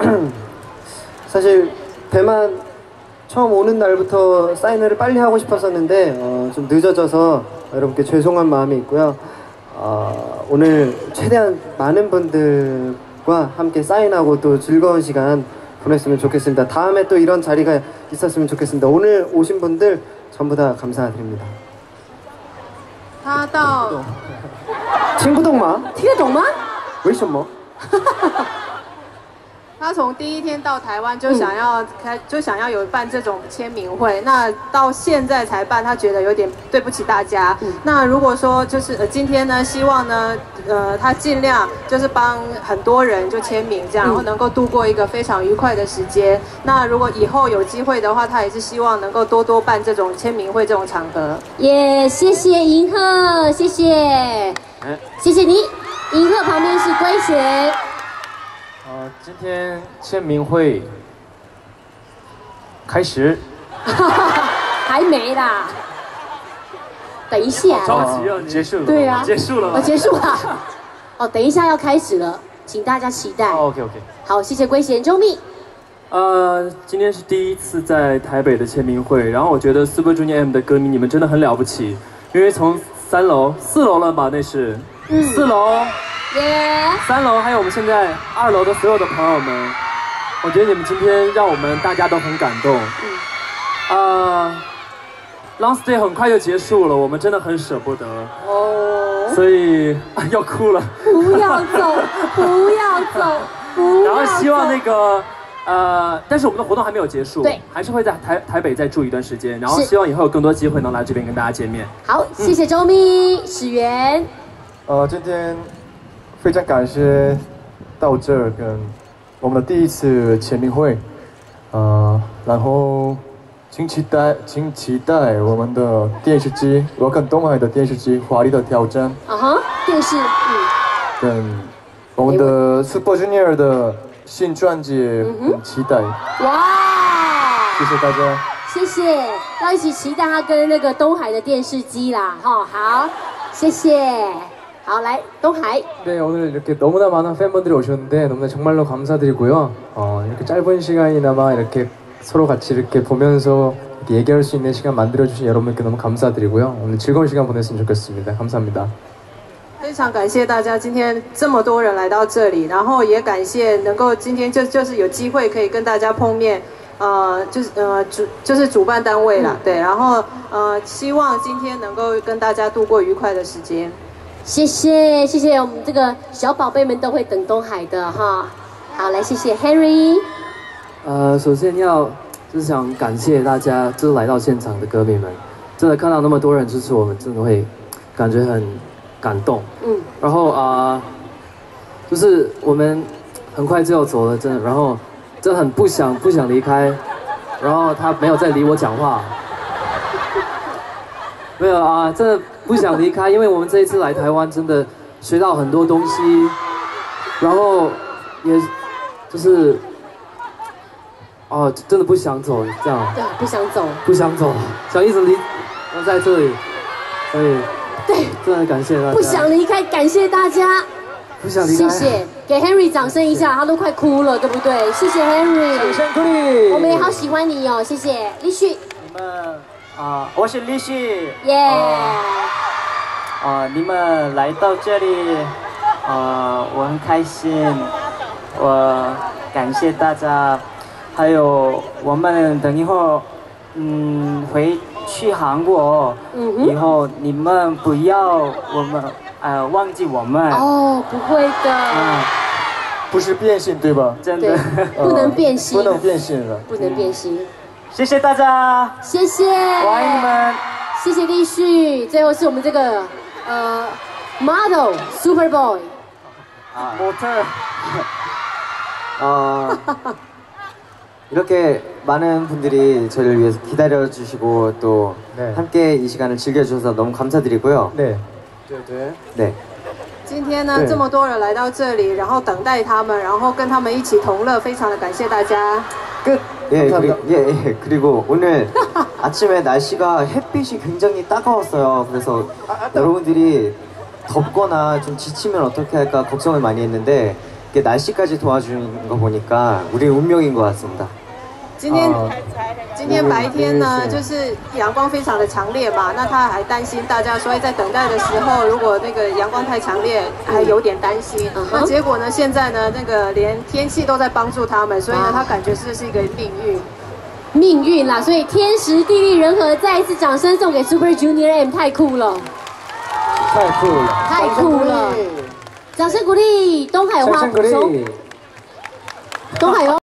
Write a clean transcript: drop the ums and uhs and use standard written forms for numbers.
사실 대만 처음 오는 날부터 사인회를 빨리 하고 싶었었는데 좀 늦어져서 여러분께 죄송한 마음이 있고요. 오늘 최대한 많은 분들과 함께 사인하고 또 즐거운 시간 보냈으면 좋겠습니다. 다음에 또 이런 자리가 있었으면 좋겠습니다. 오늘 오신 분들 전부 다 감사드립니다. 他到听不懂吗？ 听得懂吗？ 为什么？ 他从第一天到台湾就想要有办这种签名会，那到现在才办，他觉得有点对不起大家。那如果说就是今天呢，希望呢，他尽量就是帮很多人就签名这样，然后能够度过一个非常愉快的时间。那如果以后有机会的话，他也是希望能够多多办这种签名会这种场合。 也谢谢银赫，谢谢，谢谢你。银赫旁边是圭贤。 今天签名会开始， 还没啦，等一下。 着急啊！结束了。 对啊， 结束了吗？ 结束了。哦，等一下要开始了，请大家期待。 OK。 好，谢谢圭贤周密。 今天是第一次在台北的签名会，然后我觉得 Super Junior M 的歌迷你们真的很了不起，因为从4楼了吧？那是4楼。3楼还有我们现在2楼的所有的朋友们，我觉得你们今天让我们大家都很感动。Long Stay 很快就结束了，我们真的很舍不得所以要哭了。 不要走，不要走，不要走。 然后希望那个但是我们的活动还没有结束， 对， 还是会在台北再住一段时间，然后希望以后有更多机会能来这边跟大家见面。 好，谢谢周密，史源。 今天。非常感谢到这儿跟我们的第一次签名会，然后请期待我们的电视机，我跟东海的电视机华丽的挑战。 电视， 跟我们的 Super Junior 的新专辑很期待。 哇！ 谢谢大家。 谢谢，要一起期待他跟那个东海的电视机啦，好，谢谢。好，来东海。 네, 오늘 이렇게 너무나 많은 팬분들이 오셨는데 너무나 정말로 감사드리고요. 이렇게 짧은 시간이나마 이렇게 서로 같이 이렇게 보면서 이렇게 얘기할 수 있는 시간 만들어주신 여러분께 너무 감사드리고요. 오늘 즐거운 시간 보냈으면 좋겠습니다. 감사합니다. 非常感谢大家今天这么多人来到这里，然后也感谢能够今天就是有机会可以跟大家碰面，就是主办单位啦，对，然后希望今天能够跟大家度过愉快的时间。 谢谢，谢谢，我们这个小宝贝们都会等东海的哈。好，来谢谢 Henry。 首先就是想感谢大家，就是来到现场的歌迷们，真的看到那么多人支持我们，真的会感觉很感动。然后就是我们很快就要走了，真的，然后真的很不想离开，然后他没有再理我讲话，没有真的。 不想离开，因为我们这一次来台湾，真的学到很多东西，然后也就是真的不想走，这样。 对，不想走。 不想走，想一直在这里，所以对， 真的感谢大家。 不想离开，感谢大家。 不想离开。 谢谢，给 Henry 掌声一下，他都快哭了，对不对？谢谢 Henry。 掌声鼓励。 我们也好喜欢你哦，谢谢立旭。 你们我是立旭。 耶。 你们来到这里，我很开心，我感谢大家，还有我们等一会儿，回去韩国，以后你们不要忘记我们。 哦，不会的。 不是变性对吧？ 真的， 不能变性。 不能变性了。 不能变性。 谢谢大家。 谢谢。 我爱你们。 谢谢立旭。最后是我们这个。 model super boy 모텔 이렇게 많은 분들이 저를 위해서 기다려주시고 또 함께 이 시간을 즐겨주셔서 너무 감사드리고요. 네. 今天呢，这么多人来到这里，然后等待他们，然后跟他们一起同乐，非常的感谢大家。 끝. 그리고 오늘 아침에 날씨가 햇빛이 굉장히 따가웠어요. 그래서 여러분들이 덥거나 좀 지치면 어떻게 할까 걱정을 많이 했는데 이렇게 날씨까지 도와주는 거 보니까 우리 운명인 것 같습니다. 今天白天呢，就是阳光非常的强烈嘛，那他还担心大家，所以在等待的时候，如果那个阳光太强烈，还有点担心。那结果呢，现在呢，那个连天气都在帮助他们，所以呢，他感觉这是一个命运。 命运啦，所以天时地利人和，再一次掌声送给 Super Junior M， 太酷了， 太酷了， 太酷了，掌声鼓励。东海有话补充，东海有。